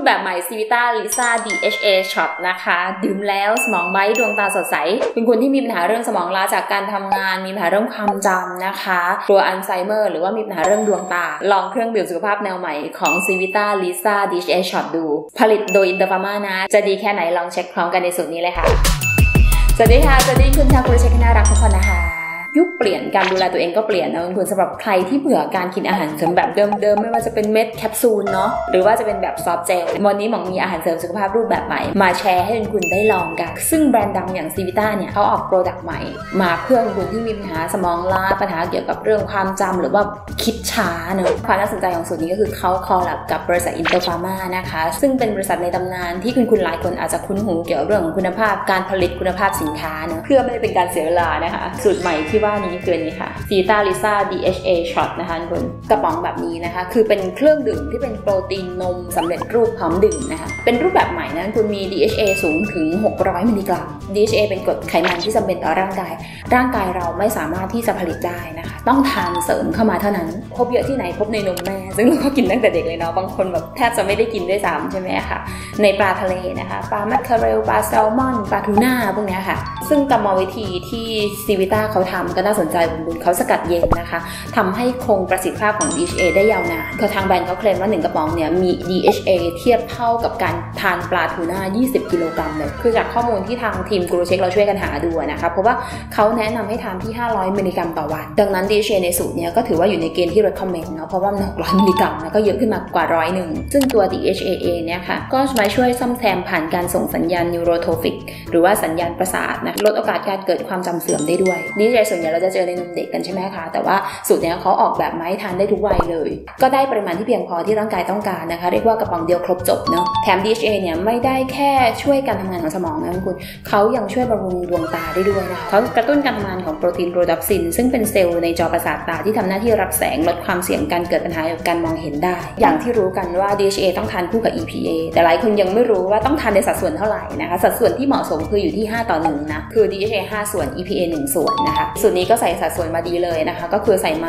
แบบใหม่ Civita Lisa DHA Shot นะคะดื่มแล้วสมองไบท์ดวงตาสดใสเป็นคนที่มีปัญหาเรื่องสมองล้าจากการทำงานมีปัญหาเรื่องความจำนะคะกลัวอัลไซเมอร์หรือว่ามีปัญหาเรื่องดวงตาลองเครื่องดื่มสุขภาพแนวใหม่ของ Civita Lisa DHA Shot ดูผลิตโดย Inter Pharma นะจะดีแค่ไหนลองเช็คพร้อมกันในสูตรนี้เลยค่ะสวัสดีค่ะสวัสดีคุณชาวคุริเช็คน่ารักทุกคนนะคะยุคเปลี่ยนการดูแลตัวเองก็เปลี่ยนนะคุณสำหรับใครที่เบื่อการกินอาหารเสริมแบบเดิมๆไม่ว่าจะเป็นเม็ดแคปซูลเนาะหรือว่าจะเป็นแบบซอฟต์เจลวันนี้หมองมีอาหารเสริมสุขภาพรูปแบบใหม่มาแชร์ให้คุณได้ลองกันซึ่งแบรนด์ดังอย่าง Civita เนี่ยเขาออกโปรดักต์ใหม่มาเพื่อคนที่มีปัญหาสมองล้าปัญหาเกี่ยวกับเรื่องความจำหรือว่าคิดช้าเนอะความน่าสนใจของสูตรนี้ก็คือเขาคอลแลบกับบริษัท Inter Pharma นะคะซึ่งเป็นบริษัทในตำนานที่คุณหลายคนอาจจะคุ้นหูเกี่ยวกับเรื่องของคุณภาพการผลิตคุณภาพสินค้าเนอะเพื่อไม่ให้เป็นการเสียเวลานะคะสูตรใหม่ที่ว่านี้คือนี้ค่ะCivita Lisa DHA Shot นะคะคุณกระป๋องแบบนี้นะคะคือเป็นเครื่องดื่มที่เป็นโปรตีนนมสำเร็จรูปพร้อมดื่มนะคะเป็นรูปแบบใหม่นะคุณมี DHA สูงถึง600มิลลิกรัม DHA เป็นกรดไขมันที่จำเป็นต่อร่างกายเราไม่สามารถที่จะผลิตได้นะคะต้องทานเสริมเข้ามาเท่านั้นพบเยอะที่ไหนพบในนมแม่ซึ่งเราก็กินตั้งแต่เด็กเลยเนาะบางคนแบบแทบจะไม่ได้กินด้วยซ้ำใช่ไหมคะในปลาทะเลนะคะปลาแมคเคอเรลปลาแซลมอนปลาทูน่าพวกนี้ค่ะซึ่งกรรมวิธีที่ Civita เขาทำก็น่าสนใจคุณเขาสกัดเย็นนะคะทำให้คงประสิทธิภาพของ DHA ได้ยาวนานคือทางแบรนด์เขาเคลมว่า1กระป๋องเนี่ยมี DHA เทียบเท่ากับการทานปลาทูน่า20กิโลกรัมเลยคือจากข้อมูลที่ทางทีมกูรูเช็คเราช่วยกันหาดูนะคะเพราะว่าเขาแนะนำให้ทานที่500มิลลิกรัมต่อวันดังนั้น DHA ในสูตรเนี่ยก็ถือว่าอยู่ในเกณฑ์ที่ recommend เนาะเพราะว่ามัน600มิลลิกรัมนะก็เยอะขึ้นมากว่า100ซึ่งตัว DHA เนี่ยค่ะก็มาช่วยซ่อมแซมผ่านการส่งสัญญาณ neurotrophic หรือว่าสัญญาณประสาทนะลดโอกาสการเกิดความจำเสื่อมได้ด้วย DHA ส่วนใหญ่เราจะเจอในนมเด็กกันใช่ไหมคะแต่ว่าสูตรนี้เขาออกแบบมาให้ทานได้ทุกวัยเลยก็ได้ปริมาณที่เพียงพอที่ร่างกายต้องการนะคะเรียกว่ากระป๋องเดียวครบจบเนาะแถม DHA เนี่ยไม่ได้แค่ช่วยการทำงานของสมองนะคุณเขายังช่วยบำรุงดวงตาได้ด้วยนะคะเขากระตุ้นการทำงานของโปรตีนโรดัปซินซึ่งเป็นเซลล์ในจอประสาทตาที่ทำหน้าที่รับแสงลดความเสี่ยงการเกิดปัญหาการมองเห็นได้อย่างที่รู้กันว่า DHA ต้องทานคู่กับ EPA แต่หลายคนยังไม่รู้ว่าต้องทานในสัดส่วนเท่าไหร่นะคะสัดส่วนที่เหมาะสมคืออยู่ที่5:1นะคือ DHA 5 ส่วน EPA 1 ส่วนนะคะสูตรนี้ก็ใส่สัดส่วนมาดีเลยนะคะก็คือใส่มา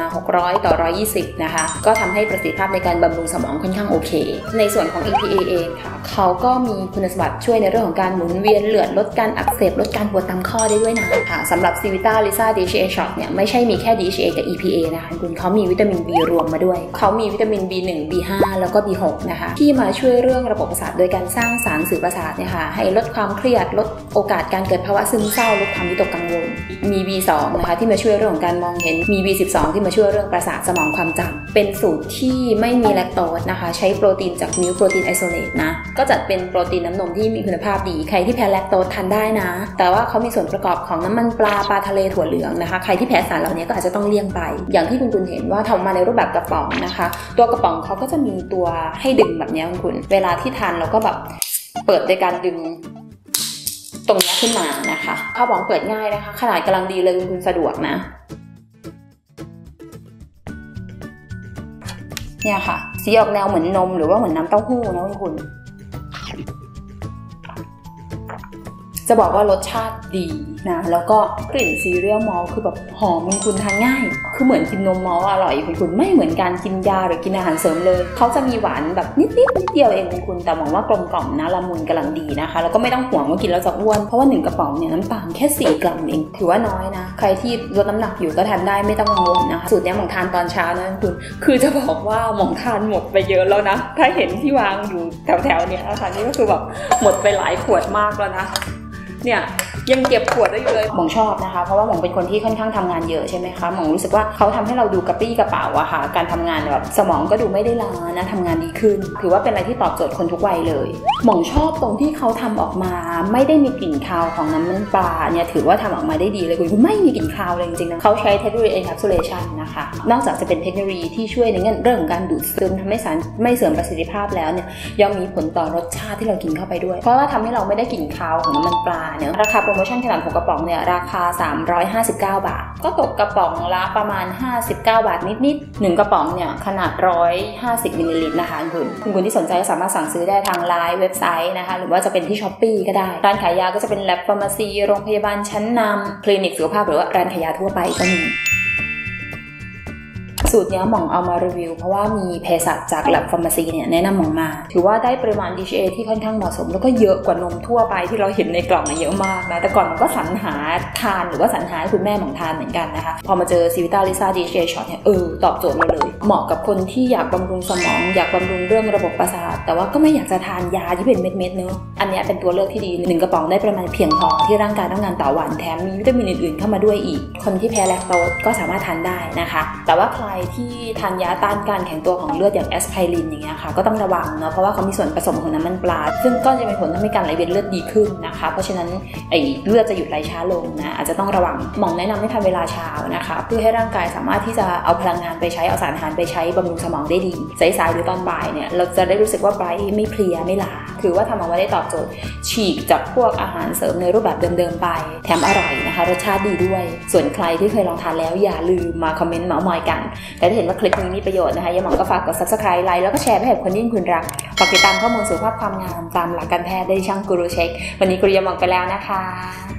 600:120นะคะก็ทำให้ประสิทธิภาพในการบำรุงสมองค่อนข้างโอเคในส่วนของ EPA เองค่ะเขาก็มีคุณสมบัติช่วยในเรื่องของการหมุนเวียนเลือดลดการอักเสบลดการปวดตามข้อได้ด้วยนะค่ะสำหรับ Civita Lisa DHA Shot เนี่ยไม่ใช่มีแค่ DHA กับ EPA นะคะคุณเขามีวิตามิน B รวมมาด้วยเขามีวิตามิน B1 B5 แล้วก็ B6 นะคะที่มาช่วยเรื่องระบบประสาทโดยการสร้างสารสื่อประสาทเนี่ยค่ะให้ลดความเครียดลดโอกาสการเกิดภาวะซึมเศร้าลดความวิตกกังวลมี B2 นะคะที่มาช่วยเรื่องของการมองเห็นมี B12 ที่มาช่วยเรื่องประสาทสมองความจำเป็นสูตรที่ไม่มีแลคโตสนะคะใช้โปรตีนจากมิลค์โปรตีนไอโซเลตนะก็จัดเป็นโปรตีนน้ำนมที่มีคุณภาพดีใครที่แพ้แลคโตสทานได้นะแต่ว่าเขามีส่วนประกอบของน้ำมันปลาทะเลถั่วเหลืองนะคะใครที่แพ้สารเหล่านี้ก็อาจจะต้องเลี่ยงไปอย่างที่คุณเห็นว่าทำมาในรูปแบบกระป๋องนะคะตัวกระป๋องเขาก็จะมีตัวให้ดึงแบบนี้คุณเวลาที่ทานเราก็แบบเปิดโดยการดึงตรงนี้ขึ้นมานะคะกระป๋องเปิดง่ายนะคะขนาดกำลังดีเลยคุณสะดวกนะเนี่ยค่ะสีออกแนวเหมือนนมหรือว่าเหมือนน้ำเต้าหู้นะคุณจะบอกว่ารสชาติดีนะแล้วก็กลิ่นซีเรียลมอลต์คือแบบหอมคุณทานง่ายคือเหมือนกินนมมอลต์อร่อยคุณไม่เหมือนการกินยาหรือกินอาหารเสริมเลยเขาจะมีหวานแบบนิดเดียวเองคุณแต่มองว่ากลมกล่อมนะละมุนกำลังดีนะคะแล้วก็ไม่ต้องห่วงว่ากินแล้วจะอ้วนเพราะว่า1กระป๋องเนี่ยน้ำตาลแค่4 กรัมเองถือว่าน้อยนะใครที่ลดน้ำหนักอยู่ก็ทานได้ไม่ต้องกังวลนะคะสูตรนี้หม่องทานตอนเช้านะคุณคือจะบอกว่าหม่องทานหมดไปเยอะแล้วนะถ้าเห็นที่วางอยู่แถวๆเนี่ยนะคะนี่ก็คือแบบหมดไปหลายขวดมากแล้วนะเนี่ยยังเก็บขวดได้อยู่เลยหม่องชอบนะคะเพราะว่าหม่องเป็นคนที่ค่อนข้างทำงานเยอะใช่ไหมคะหม่องรู้สึกว่าเขาทำให้เราดูกระปรี้กระเป๋าอะค่ะการทำงานแบบสมองก็ดูไม่ได้ล้านะทำงานดีขึ้นถือว่าเป็นอะไรที่ตอบโจทย์คนทุกวัยเลยหม่องชอบตรงที่เขาทำออกมาไม่ได้มีกลิ่นคาวของน้ำมันปลาเนี่ยถือว่าทำออกมาได้ดีเลยคุณไม่มีกลิ่นคาวเลยจริงๆนะเขาใช้เทคโนโลยี encapsulation นะคะนอกจากจะเป็นเทคโนโลยีที่ช่วยในเรื่องของการดูดซึมทำให้สารไม่เสื่อมประสิทธิภาพแล้วเนี่ยยังมีผลต่อรสชาติที่เรากินเข้าไปด้วยเพราะว่าทำให้เราไม่ได้กลิ่นคาวของน้ำมันปลาเนี่ยราคาโปรโมชั่นขนาด6กระป๋องเนี่ยราคา359 บาทก็ตกกระป๋องละประมาณ59 บาทนิดๆ1กระป๋องเนี่ยขนาด150มิลลิลิตรนะคะคุณที่สนใจก็สามารถสั่งซื้อได้ทางไลน์เว็บไซต์นะคะหรือว่าจะเป็นที่ Shopee ก็ได้ร้านขายยาก็จะเป็น Lab Pharmacy โรงพยาบาลชั้นนำคลินิกสุขภาพหรือว่าร้านขายยาทั่วไปก็มีสูตรนี้หม่องเอามารีวิวเพราะว่ามีเภสัชจาก Lab Pharmacy เนี่ยแนะนำหม่องมาถือว่าได้ปริมาณ DHA ที่ค่อนข้างเหมาะสมแล้วก็เยอะกว่านมทั่วไปที่เราเห็นในกล่องเยอะมากนะแต่ก่อนมันก็สรรหาทานหรือว่าสรรหาให้คุณแม่หม่องทานเหมือนกันนะคะพอมาเจอ Civita Lisa DHA Shot เนี่ยตอบโจทย์เราเลยเหมาะกับคนที่อยากบำรุงสมองอยากบำรุงเรื่องระบบประสาทแต่ว่าก็ไม่อยากจะทานยาที่เป็นเม็ดๆเนอะอันนี้เป็นตัวเลือกที่ดี1กระป๋องได้ปริมาณเพียงพอที่ร่างกายต้องการต่อวันแถมมีวิตามินอื่นๆเข้ามาด้วยอีกคนที่แพ้แลคโตสก็สามารถทานได้นะคะแต่ว่าใครที่ทานยาต้านการแข็งตัวของเลือดอย่างแอสไพรินอย่างเงี้ยค่ะก็ต้องระวังเนาะเพราะว่าเขามีส่วนผสมของน้ำมันปลาซึ่งก็จะมีผลทำให้การไหลเวียนเลือดดีขึ้นนะคะเพราะฉะนั้นเลือดจะหยุดไหลช้าลงนะอาจจะต้องระวังหมอแนะนำให้ทานเวลาเช้านะคะเพื่อให้ร่างกายสามารถที่จะเอาพลังงานไปใช้เอาสารอาหารไปใช้บำรุงสมองได้ดีสายๆหรือตอนบ่ายเนี่ยเราจะได้รู้สึกว่าไบรท์ไม่เพลียไม่ล้าถือว่าทำออกมาได้ตอบโจทย์ฉีกจากพวกอาหารเสริมในรูปแบบเดิมๆไปแถมอร่อยนะคะรสชาติดีด้วยส่วนใครที่เคยลองทานแล้วอย่าลืมมาคอมเมนต์เมาท์มอยกันแต่ถ้าเห็นว่าคลิปนี้มีประโยชน์นะคะอย่าหมองก็ฝากกด Subscribe ไลค์แล้วก็แชร์ให้กับคนที่คุณรักฝากติดตามข้อมูลสุขภาพความงามตามหลักการแพทย์ได้ที่ช่องกูรูเช็ควันนี้กูรูยาหมองไปแล้วนะคะ